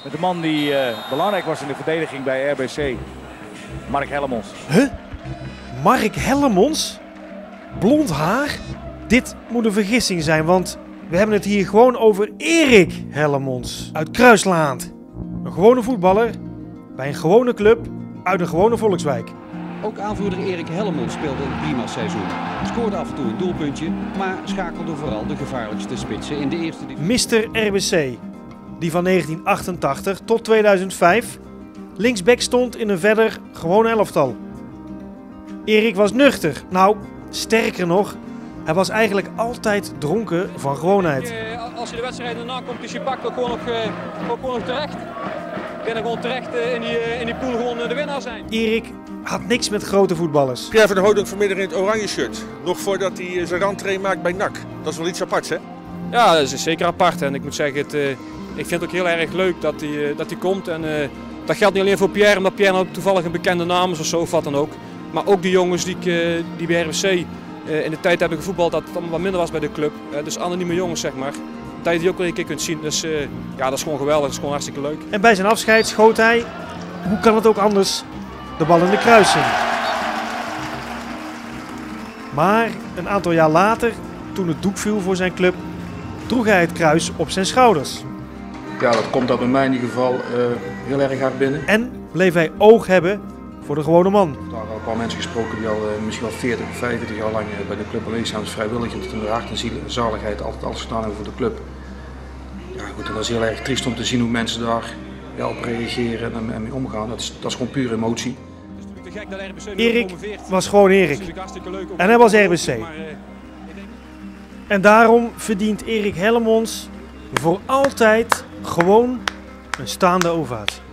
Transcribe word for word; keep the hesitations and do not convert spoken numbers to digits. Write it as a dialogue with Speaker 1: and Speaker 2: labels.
Speaker 1: Met de man die uh, belangrijk was in de verdediging bij R B C. Mark Hellemons.
Speaker 2: Huh? Mark Hellemons? Blond haar? Dit moet een vergissing zijn, want we hebben het hier gewoon over Erik Hellemons uit Kruislaand. Een gewone voetballer bij een gewone club uit een gewone volkswijk.
Speaker 3: Ook aanvoerder Erik Hellemons speelde een prima seizoen. Scoorde af en toe een doelpuntje, maar schakelde vooral de gevaarlijkste spitsen in de eerste divisie.
Speaker 2: mister R B C, die van negentien achtentachtig tot tweeduizend vijf linksback stond in een verder gewoon elftal. Erik was nuchter. Nou, sterker nog, hij was eigenlijk altijd dronken van gewoonheid.
Speaker 4: Als je de wedstrijd in de na-competitie pakt, ook gewoon nog, ook gewoon nog terecht. Ik ben gewoon terecht in die, in die pool gewoon de winnaar zijn.
Speaker 2: Erik had niks met grote voetballers.
Speaker 5: Pierre van der Houdonk vanmiddag in het oranje shirt. Nog voordat hij zijn rentree maakt bij N A C. Dat is wel iets aparts, hè?
Speaker 4: Ja, dat is zeker apart. En ik moet zeggen, het, uh, ik vind het ook heel erg leuk dat hij, uh, dat hij komt. En uh, dat geldt niet alleen voor Pierre, omdat Pierre nou toevallig een bekende naam is of zo, of wat dan ook. Maar ook de jongens die, uh, die bij R B C uh, in de tijd hebben gevoetbald, dat het allemaal wat minder was bij de club. Uh, dus anonieme jongens, zeg maar. Dat je die ook wel een keer kunt zien. Dus uh, ja, dat is gewoon geweldig. Dat is gewoon hartstikke leuk.
Speaker 2: En bij zijn afscheid schoot hij, hoe kan het ook anders, de bal in de kruising. Maar een aantal jaar later, toen het doek viel voor zijn club, droeg hij het kruis op zijn schouders.
Speaker 6: Ja, dat komt dat bij mij in ieder geval uh, heel erg hard binnen.
Speaker 2: En bleef hij oog hebben voor de gewone man.
Speaker 6: Daar hebben al een paar mensen gesproken die al uh, misschien wel veertig of vijfenveertig jaar lang uh, bij de club aanwezig zijn als vrijwillig. En met hun hart en ziel en zaligheid altijd alles gedaan hebben voor de club. Ja, goed, en dat is heel erg triest om te zien hoe mensen daar ja, op reageren en, en mee omgaan. Dat is, dat is gewoon pure emotie.
Speaker 2: Erik was gewoon Erik. En hij was R B C. En daarom verdient Erik Hellemons voor altijd gewoon een staande ovatie.